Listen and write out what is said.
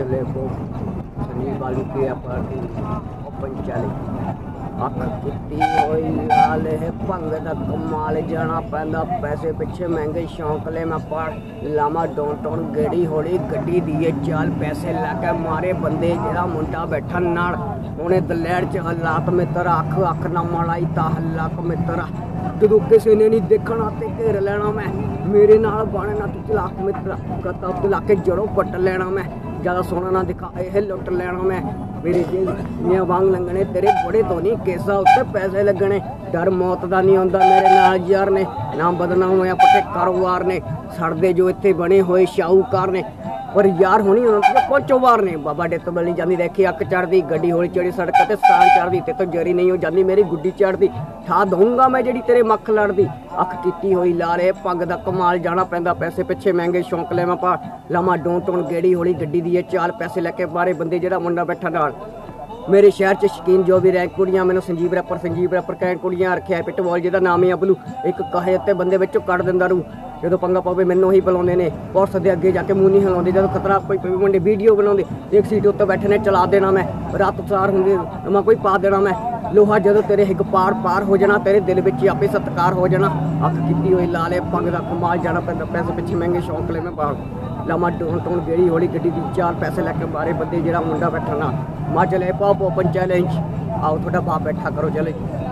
माजले को सनी वाली की पार्टी ओपन चले अख किती होई लाल है भंग दा कमाल जाना पैंदा पैसे पिछे महंगे शौक ले मैं पढ़ लामा डोंटोन गेड़ी होली गड्डी दिए चाल पैसे लैके मारे बंदे जेड़ा मुंडा बैठा नाल उन्हें दलैर च हालात मित्र अख अख ना मलाई ता हल्लाक मित्र जो किसी ने नहीं देखना ते घेर लेना मैं मेरे नाल बाणे ना तू चलाक मित्र कता चलाके जड़ों पट लेना मैं ज़्यादा सोना ना दिखा यह लुट लेना मैं मेरे जियां वांग लंघने तेरे बड़े तो नहीं केसा उत्ते पैसे लगने डर मौत का नहीं आता मेरे नाल यार ने ना बदनाम होया पक्के कारोबार ने सड़दे जो इत्थे बने हुए शाहूकार ने पर यार होनी पहुंचो बार ने बाबा डित बनी जाती देखी अक चढ़ती गड्डी हौली चढ़ी सड़क ते स्थान चढ़ती ते तो जरी नहीं हो जाती मेरी गुड्डी चढ़ती ठा दूंगा मैं जी तेरे मख लड़ती अख की हुई लारे पग दा कमाल जाना पैंदा पैसे पिछे महंगे शौक ले मैं पा लामा डों टोन गेड़ी हौली गड्डी दी चाल पैसे लैके बारे बंदे जेड़ा मुंडा बैठा नाल मेरे शहर च शकीन जो भी रैंक कुड़ियां मैंने संजीव रैपर कैंट कुड़ियां रखे पिटबॉल जिहदा नाम है अबलू एक कहे ते बंदे विचों कढ़ दिंदा रू जो पंगा पवे मैनू ही बुलाते हैं पुलिस के अगे जाके मूँह नहीं हिलाते जो खतरा कोई मुंडे वीडियो बनाते एक सीट उत्ते बैठे ने चला देना मैं रात सार होंगे मैं कोई पा देना मैं लोहा जो तेरे हिग पार हो जाना तेरे दिल में आपे सत्कार हो जाना अख की हुई लाले पंग का कमाल जाना पैंदा पैसे पिछे महंगे शौक ले मैं पा लामा टोन टोन गेड़ी हौली गड्डी दी चार पैसे लैके मारे बंदे जेड़ा मुंडा बैठा ना माजले पाओ ओपन चैलेंज आओ थोड़ा बाप बैठा करो चले